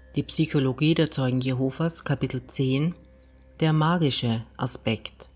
Die Psychologie der Zeugen Jehovas, Kapitel 10, der magische Aspekt.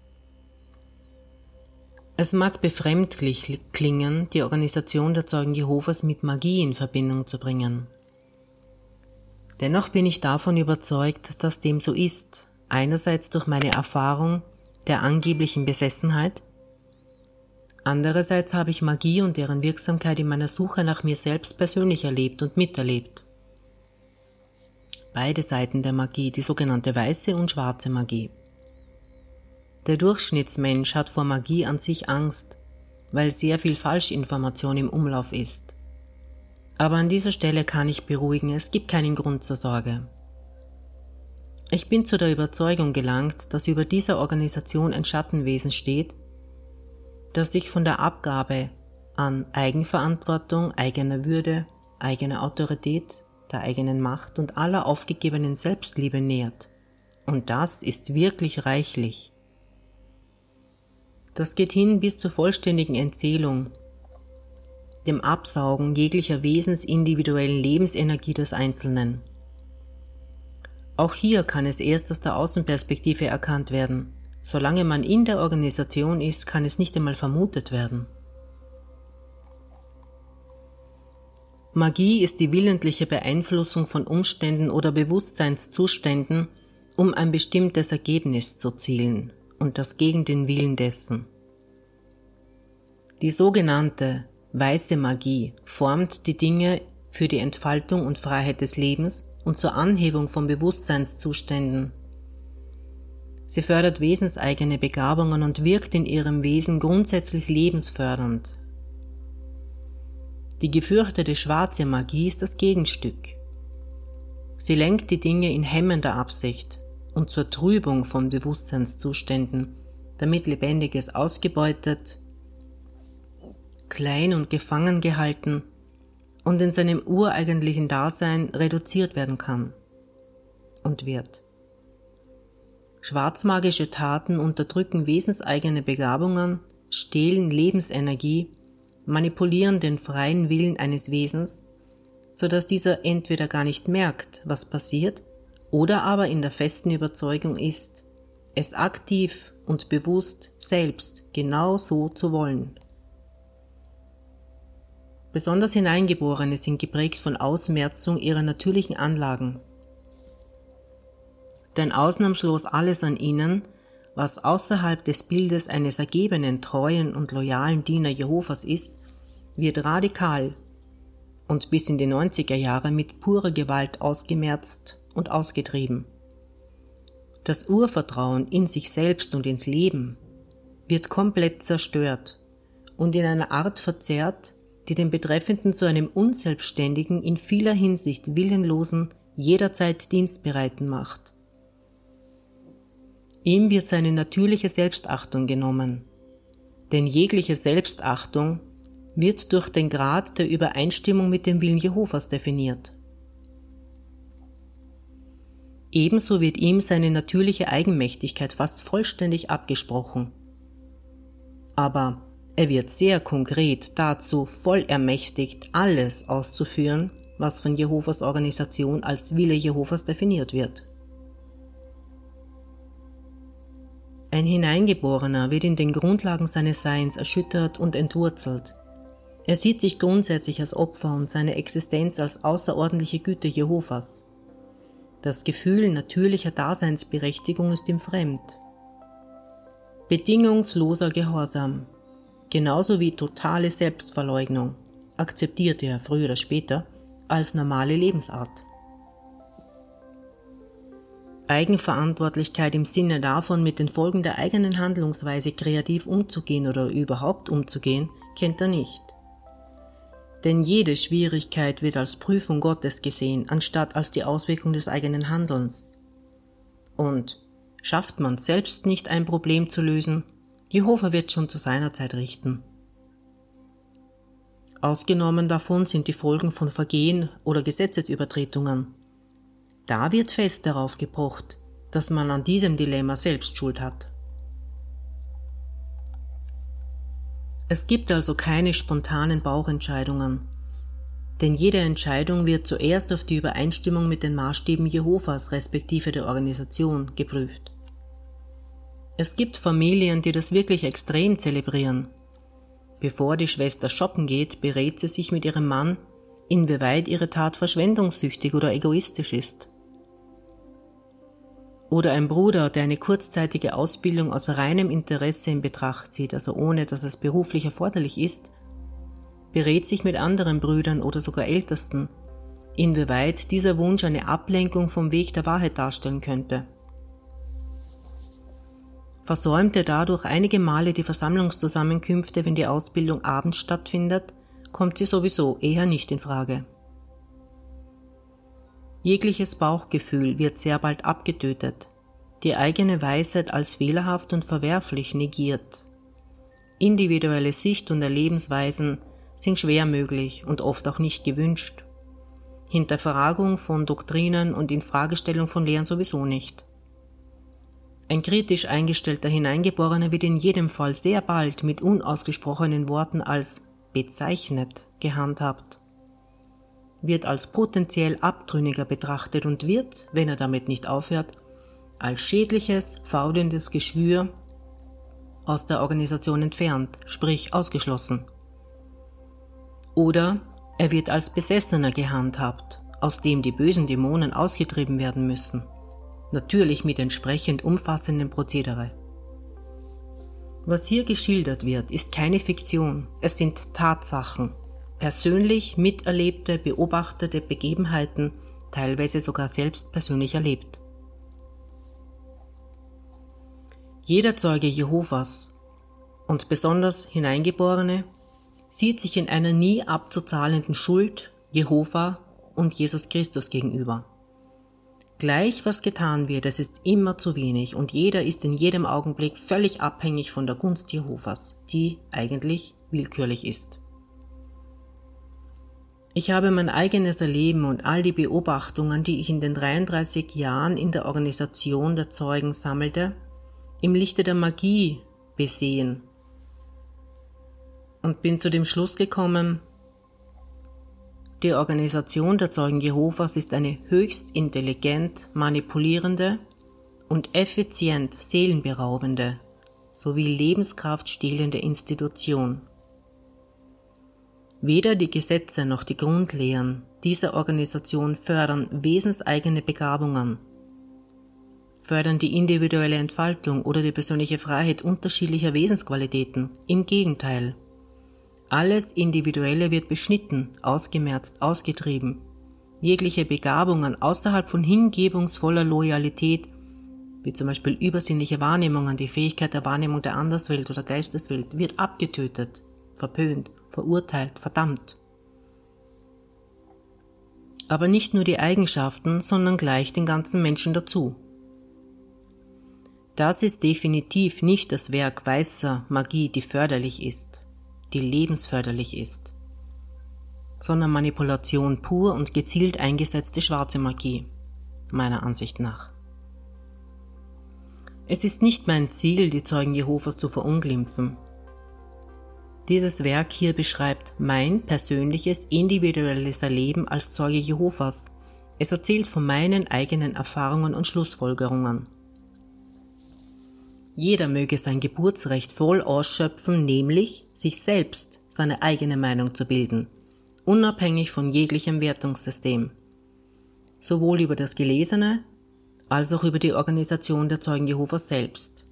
Es mag befremdlich klingen, die Organisation der Zeugen Jehovas mit Magie in Verbindung zu bringen. Dennoch bin ich davon überzeugt, dass dem so ist, einerseits durch meine Erfahrung der angeblichen Besessenheit, andererseits habe ich Magie und deren Wirksamkeit in meiner Suche nach mir selbst persönlich erlebt und miterlebt. Beide Seiten der Magie, die sogenannte weiße und schwarze Magie. Der Durchschnittsmensch hat vor Magie an sich Angst, weil sehr viel Falschinformation im Umlauf ist. Aber an dieser Stelle kann ich beruhigen, es gibt keinen Grund zur Sorge. Ich bin zu der Überzeugung gelangt, dass über dieser Organisation ein Schattenwesen steht, das sich von der Abgabe an Eigenverantwortung, eigener Würde, eigener Autorität, der eigenen Macht und aller aufgegebenen Selbstliebe nährt. Und das ist wirklich reichlich. Das geht hin bis zur vollständigen Entseelung, dem Absaugen jeglicher wesensindividuellen Lebensenergie des Einzelnen. Auch hier kann es erst aus der Außenperspektive erkannt werden. Solange man in der Organisation ist, kann es nicht einmal vermutet werden. Magie ist die willentliche Beeinflussung von Umständen oder Bewusstseinszuständen, um ein bestimmtes Ergebnis zu zielen, und das gegen den Willen dessen. Die sogenannte weiße Magie formt die Dinge für die Entfaltung und Freiheit des Lebens und zur Anhebung von Bewusstseinszuständen. Sie fördert wesenseigene Begabungen und wirkt in ihrem Wesen grundsätzlich lebensfördernd. Die gefürchtete schwarze Magie ist das Gegenstück. Sie lenkt die Dinge in hemmender Absicht und zur Trübung von Bewusstseinszuständen, damit Lebendiges ausgebeutet, klein und gefangen gehalten und in seinem ureigentlichen Dasein reduziert werden kann und wird. Schwarzmagische Taten unterdrücken wesenseigene Begabungen, stehlen Lebensenergie, manipulieren den freien Willen eines Wesens, sodass dieser entweder gar nicht merkt, was passiert, oder aber in der festen Überzeugung ist, es aktiv und bewusst selbst genau so zu wollen. Besonders Hineingeborene sind geprägt von Ausmerzung ihrer natürlichen Anlagen. Denn ausnahmslos alles an ihnen, was außerhalb des Bildes eines ergebenen, treuen und loyalen Diener Jehovas ist, wird radikal und bis in die 90er Jahre mit purer Gewalt ausgemerzt und ausgetrieben. Das Urvertrauen in sich selbst und ins Leben wird komplett zerstört und in einer Art verzerrt, die den Betreffenden zu einem unselbstständigen, in vieler Hinsicht willenlosen, jederzeit dienstbereiten macht. Ihm wird seine natürliche Selbstachtung genommen, denn jegliche Selbstachtung wird durch den Grad der Übereinstimmung mit dem Willen Jehovas definiert. Ebenso wird ihm seine natürliche Eigenmächtigkeit fast vollständig abgesprochen. Aber er wird sehr konkret dazu voll ermächtigt, alles auszuführen, was von Jehovas Organisation als Wille Jehovas definiert wird. Ein Hineingeborener wird in den Grundlagen seines Seins erschüttert und entwurzelt. Er sieht sich grundsätzlich als Opfer und seine Existenz als außerordentliche Güte Jehovas. Das Gefühl natürlicher Daseinsberechtigung ist ihm fremd. Bedingungsloser Gehorsam, genauso wie totale Selbstverleugnung, akzeptiert er früher oder später als normale Lebensart. Eigenverantwortlichkeit im Sinne davon, mit den Folgen der eigenen Handlungsweise kreativ umzugehen oder überhaupt umzugehen, kennt er nicht. Denn jede Schwierigkeit wird als Prüfung Gottes gesehen, anstatt als die Auswirkung des eigenen Handelns. Und schafft man selbst nicht ein Problem zu lösen, Jehova wird schon zu seiner Zeit richten. Ausgenommen davon sind die Folgen von Vergehen oder Gesetzesübertretungen. Da wird fest darauf gepocht, dass man an diesem Dilemma selbst Schuld hat. Es gibt also keine spontanen Bauchentscheidungen. Denn jede Entscheidung wird zuerst auf die Übereinstimmung mit den Maßstäben Jehovas respektive der Organisation geprüft. Es gibt Familien, die das wirklich extrem zelebrieren. Bevor die Schwester shoppen geht, berät sie sich mit ihrem Mann, inwieweit ihre Tat verschwendungssüchtig oder egoistisch ist. Oder ein Bruder, der eine kurzzeitige Ausbildung aus reinem Interesse in Betracht zieht, also ohne dass es beruflich erforderlich ist, berät sich mit anderen Brüdern oder sogar Ältesten, inwieweit dieser Wunsch eine Ablenkung vom Weg der Wahrheit darstellen könnte. Versäumt er dadurch einige Male die Versammlungszusammenkünfte, wenn die Ausbildung abends stattfindet, kommt sie sowieso eher nicht in Frage. Jegliches Bauchgefühl wird sehr bald abgetötet, die eigene Weisheit als fehlerhaft und verwerflich negiert. Individuelle Sicht- und Erlebensweisen sind schwer möglich und oft auch nicht gewünscht. Hinterfragung von Doktrinen und Infragestellung von Lehren sowieso nicht. Ein kritisch eingestellter Hineingeborener wird in jedem Fall sehr bald mit unausgesprochenen Worten als bezeichnet gehandhabt, wird als potenziell Abtrünniger betrachtet und wird, wenn er damit nicht aufhört, als schädliches, faulendes Geschwür aus der Organisation entfernt, sprich ausgeschlossen. Oder er wird als Besessener gehandhabt, aus dem die bösen Dämonen ausgetrieben werden müssen, natürlich mit entsprechend umfassendem Prozedere. Was hier geschildert wird, ist keine Fiktion, es sind Tatsachen, persönlich miterlebte, beobachtete Begebenheiten, teilweise sogar selbst persönlich erlebt. Jeder Zeuge Jehovas und besonders Hineingeborene sieht sich in einer nie abzuzahlenden Schuld Jehova und Jesus Christus gegenüber. Gleich was getan wird, es ist immer zu wenig und jeder ist in jedem Augenblick völlig abhängig von der Gunst Jehovas, die eigentlich willkürlich ist. Ich habe mein eigenes Erleben und all die Beobachtungen, die ich in den 33 Jahren in der Organisation der Zeugen sammelte, im Lichte der Magie besehen und bin zu dem Schluss gekommen, die Organisation der Zeugen Jehovas ist eine höchst intelligent manipulierende und effizient seelenberaubende sowie lebenskraftstehlende Institution. Weder die Gesetze noch die Grundlehren dieser Organisation fördern wesenseigene Begabungen, fördern die individuelle Entfaltung oder die persönliche Freiheit unterschiedlicher Wesensqualitäten. Im Gegenteil. Alles Individuelle wird beschnitten, ausgemerzt, ausgetrieben. Jegliche Begabungen außerhalb von hingebungsvoller Loyalität, wie zum Beispiel übersinnliche Wahrnehmungen, die Fähigkeit der Wahrnehmung der Anderswelt oder Geisteswelt, wird abgetötet, verpönt, verurteilt, verdammt. Aber nicht nur die Eigenschaften, sondern gleich den ganzen Menschen dazu. Das ist definitiv nicht das Werk weißer Magie, die förderlich ist, die lebensförderlich ist, sondern Manipulation pur und gezielt eingesetzte schwarze Magie, meiner Ansicht nach. Es ist nicht mein Ziel, die Zeugen Jehovas zu verunglimpfen. Dieses Werk hier beschreibt mein persönliches, individuelles Erleben als Zeuge Jehovas. Es erzählt von meinen eigenen Erfahrungen und Schlussfolgerungen. Jeder möge sein Geburtsrecht voll ausschöpfen, nämlich sich selbst seine eigene Meinung zu bilden, unabhängig von jeglichem Wertungssystem, sowohl über das Gelesene als auch über die Organisation der Zeugen Jehovas selbst.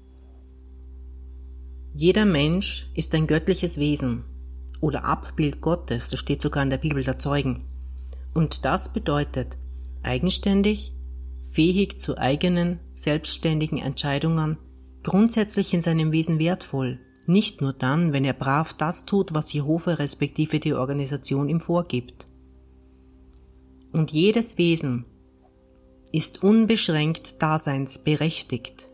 Jeder Mensch ist ein göttliches Wesen oder Abbild Gottes, das steht sogar in der Bibel der Zeugen. Und das bedeutet eigenständig, fähig zu eigenen, selbstständigen Entscheidungen, grundsätzlich in seinem Wesen wertvoll, nicht nur dann, wenn er brav das tut, was Jehova respektive die Organisation ihm vorgibt. Und jedes Wesen ist unbeschränkt daseinsberechtigt.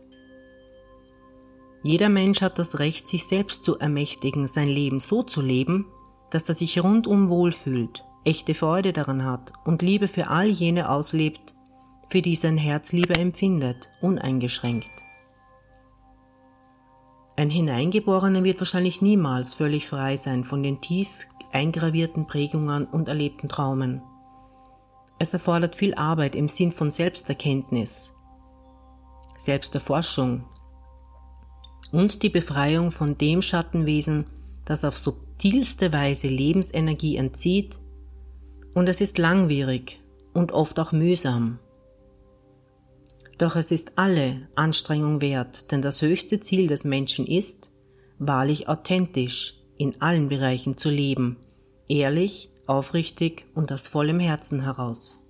Jeder Mensch hat das Recht, sich selbst zu ermächtigen, sein Leben so zu leben, dass er sich rundum wohlfühlt, echte Freude daran hat und Liebe für all jene auslebt, für die sein Herz Liebe empfindet, uneingeschränkt. Ein Hineingeborener wird wahrscheinlich niemals völlig frei sein von den tief eingravierten Prägungen und erlebten Traumen. Es erfordert viel Arbeit im Sinn von Selbsterkenntnis, Selbsterforschung und die Befreiung von dem Schattenwesen, das auf subtilste Weise Lebensenergie entzieht, und es ist langwierig und oft auch mühsam. Doch es ist alle Anstrengung wert, denn das höchste Ziel des Menschen ist, wahrlich authentisch in allen Bereichen zu leben, ehrlich, aufrichtig und aus vollem Herzen heraus.